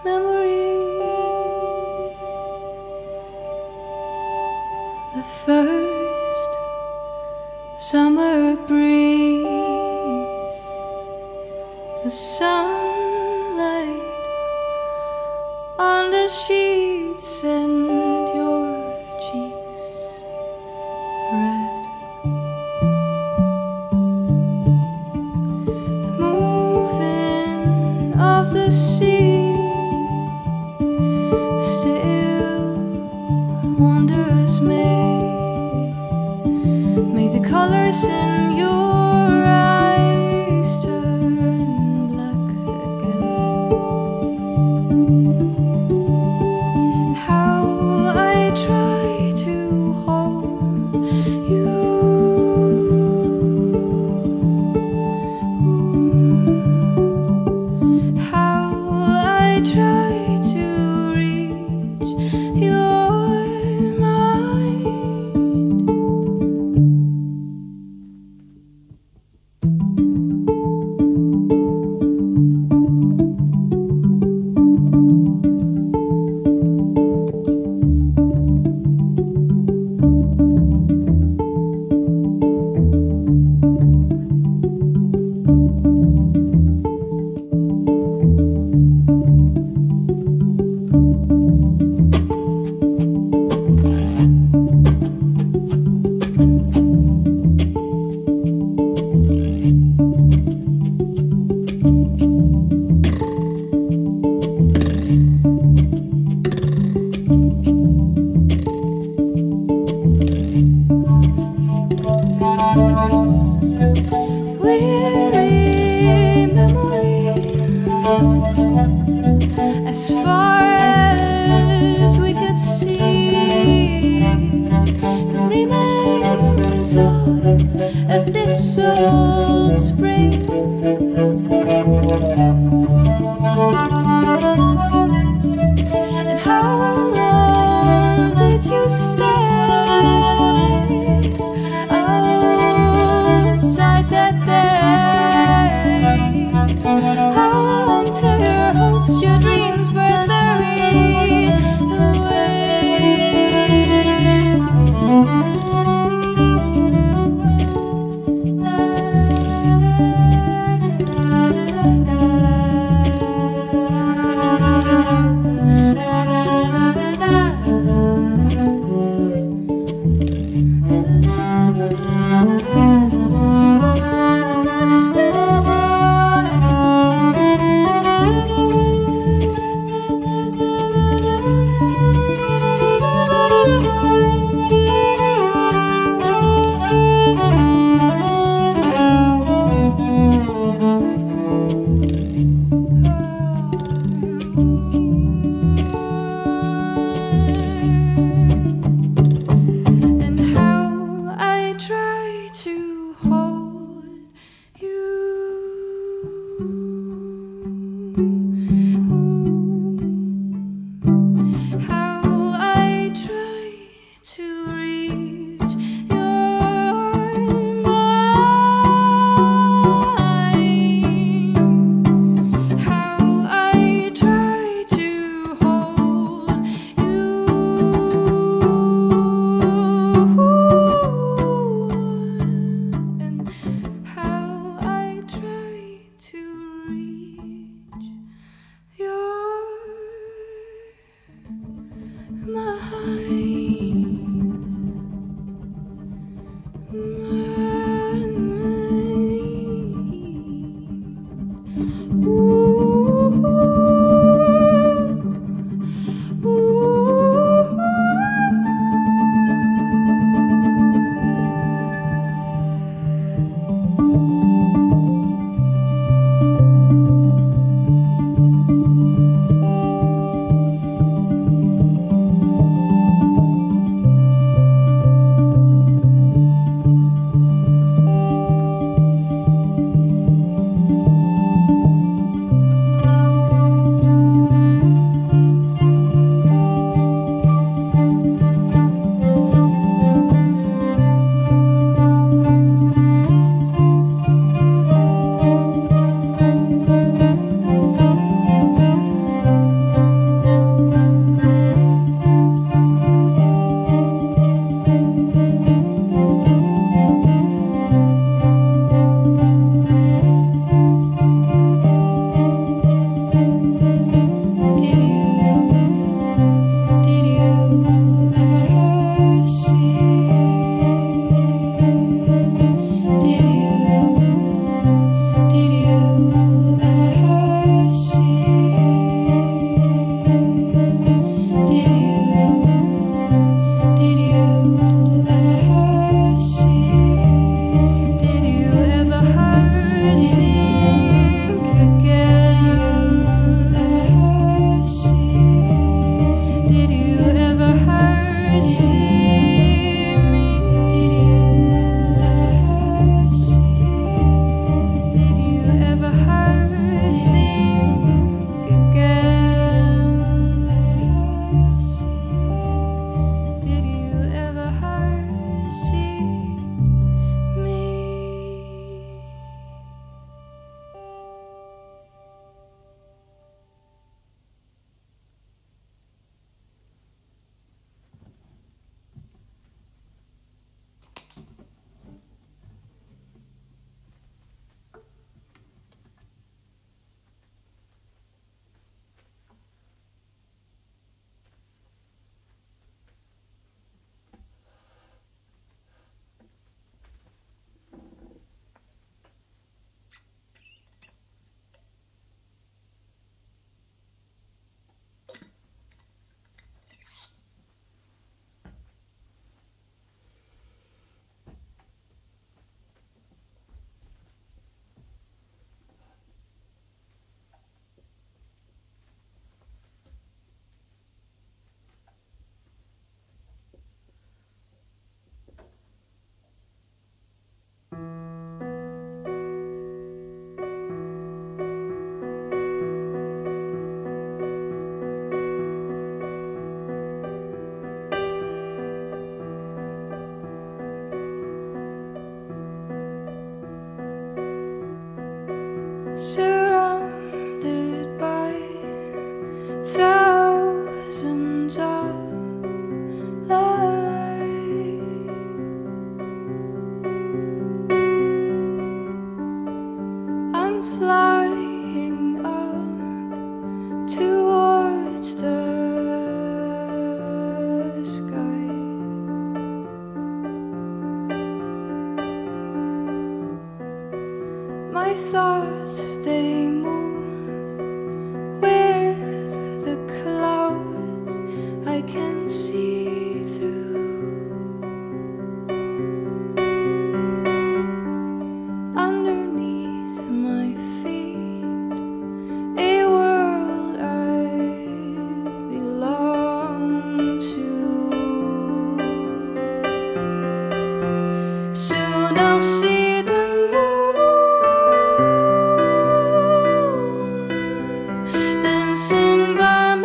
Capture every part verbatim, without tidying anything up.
memory. The first summer breeze, the sunlight on the sheets and your cheeks red. The moving of the sea still wonders me. May the colors in your eyes turn black again. And how I try to hold you, how I try to reach your mind. Weary memory, as far as we could see, the remains of a this old spring. And how long did you stay outside that day? How long till your hopes, your dreams were buried to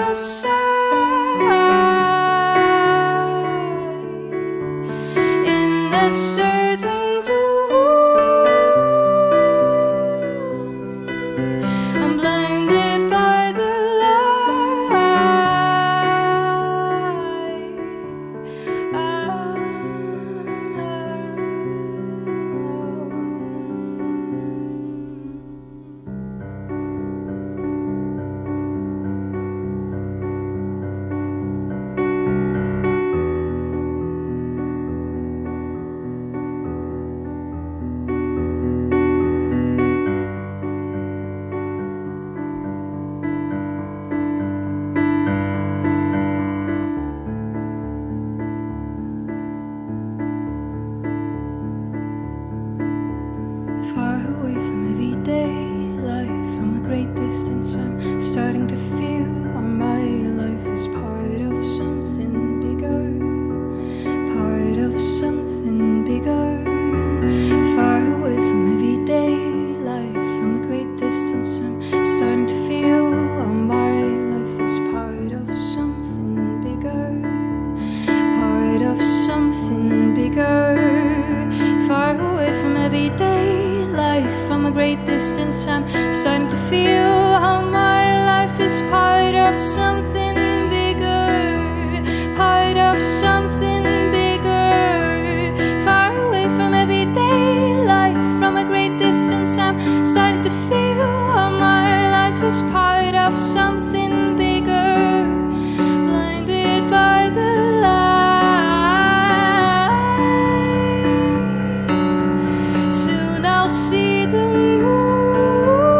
outside in a certain gloom. I'm blinded by the light. Far away from everyday life, from a great distance, I'm starting to feel like my life is part of something bigger, part of something bigger. Far away from everyday life, from a great distance, I'm starting to feel like my life is part of something bigger, part of something bigger. Far away from everyday life, from a great distance, I'm starting to feel how my life is part of something bigger, part of something bigger. Far away from everyday life, from a great distance, I'm starting to feel how my life is part of something bigger, blinded by the light. Soon I'll see the moon.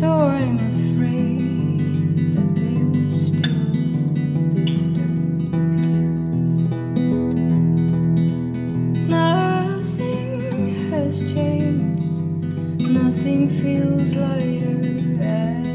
though I'm afraid that they would still disturb the peace. Nothing has changed, nothing feels lighter.